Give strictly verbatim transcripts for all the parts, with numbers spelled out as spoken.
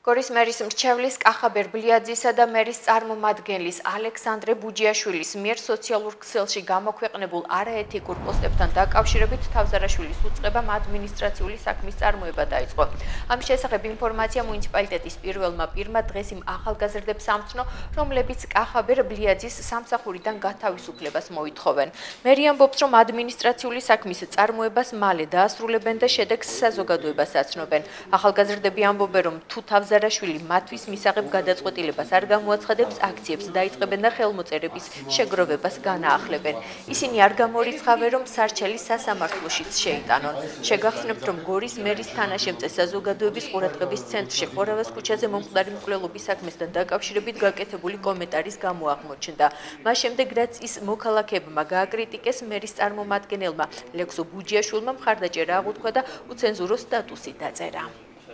გორის მერის მრჩევლის კახაბერ ბლიაძისა და მერის წარმომადგენლის ალექსანდრე ბუჯიაშვილის მიერ სოციალურ ქსელში გამოქვეყნებულ არაეთიკურ პოსტებთან დაკავშირებით თავზარაშვილის უწყებამ ადმინისტრაციული საქმის წარმოება დაიწყო. Ამ შესახებ ინფორმაცია მუნიციპალიტეტის პირველმა პირმა დღეს იმ ახალგაზრდებს ამცნო, რომლებიც კახაბერ ბლიაძის სამსახურიდან გათავისუფლებას მოითხოვენ. მერი ამბობს, რომ ადმინისტრაციული საქმის წარმოებას მალე დაასრულებენ და შედეგს საზოგადოებას აცნობენ. ახალგაზრდები ამბობენ, რომ თუ თავზარაშვილი მათთვის მისაღებ გადაწყვეტილებას არ გამოაცხადებს, აქციებს დაიწყებენ და ხელმოწერების შეგროვებას განაახლებენ. ისინი არ გამორიცხავენ, რომ სარჩელი სასამართლოშიც შეიტანონ. შეგახსნებთ, რომ გორის მერის თანაშემწე საზოგადოების ყურადღების ცენტრში ყორავას ქუჩაზე მომხდარი მკვლელობის საქმესთან დაკავშირებით გაკეთებული კომენტარის გამო აღმოჩნდა. მას შემდეგ, რაც ის მოქალაქეებმა გააკრიტიკეს, მერის წარმომადგენელმა ლექსო ბუჯიაშვილმა მხარდაჭერა აღუთქვა და უცენზურო სტატუსი დაწერა.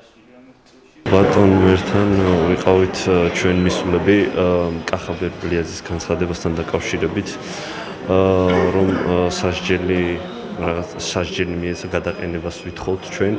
ბატონ მერთან ვიყავით ჩვენ მისულები კახაბერ ბლიაძის განცხადებასთან დაკავშირებით, რომ სასჯელი სასჯელი მიეცა გადაყენებას ვითხოვთ ჩვენ.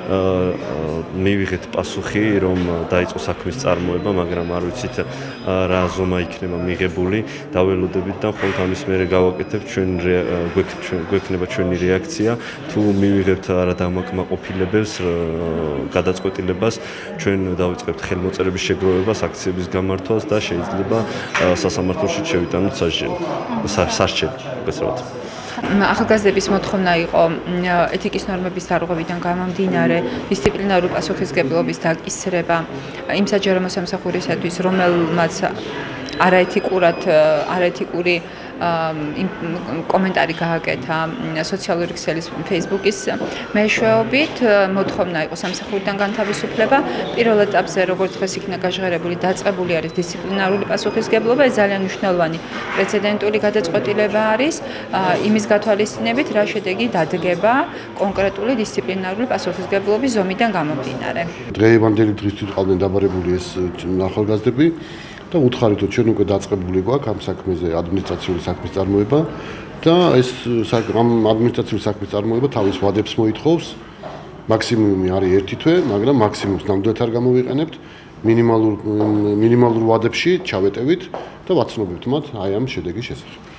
მივიღეთ პასუხი, რომ დაიწყო საქმის წარმოება, მაგრამ არ ვიცით რა ზომა იქნება მიღებული. დაველოდებით და მხოლოდ ამის მერე გავაკეთებთ ჩვენ გვექნება ჩვენი რეაქცია. თუ მივიღებთ არადამაკმაყოფილებელს გადაწყვეტილებას, ჩვენ დავიწყებთ ხელმოწერების შეგროვებას, აქციების გამართვას და შეიძლება სასამართლოში შევიტანოთ სასჯელი. სასჯელი, გასწრებთ. ახალგაზრდების მოთხოვნა იყო ეთიკის ნორმების დარღვევიდან გამომდინარე დისციპლინარული პასუხისმგებლობის დაკისრება იმ საჯარო სამსახურისათვის, რომელმაც არაეთიკურად არაეთიკური კომენტარი გააკეთა სოციალური ქსელის Facebook-ის მეშვეობით. მოთხოვნა იყო სამსახურიდან განთავისუფლება. პირველ ეტაპზე, როგორც დღეს იქნა გაჟღერებული, დაწყებული არის დისციპლინარული პასუხისმგებლობა. ეს ძალიან მნიშვნელოვანი პრეცედენტული გადაწყვეტილება არის იმის გათვალისწინებით, რა შედეგი დადგება კონკრეტული დისციპლინარული პასუხისმგებლობის ზომიდან გამომდინარე. დღევანდელი დღისთვის ყავდნენ დაბარებული ეს ახალგაზრდები. და უთხარით, რომ ჩვენ უკვე დაწყებული გვაქვს ამ საქმეზე ადმინისტრაციული საქმის წარმოება და ეს ამ ადმინისტრაციული საქმის წარმოება თავის ვადებს მოითხოვს. მაქსიმუმი არის ერთი თვე, მაგრამ მაქსიმუმს ნამდვილად არ გამოვიყენებთ. მინიმალურ მინიმალურ ვადებში ჩავეტევით და ვაცნობებთ მათ აი ამ შედეგის შესახებ.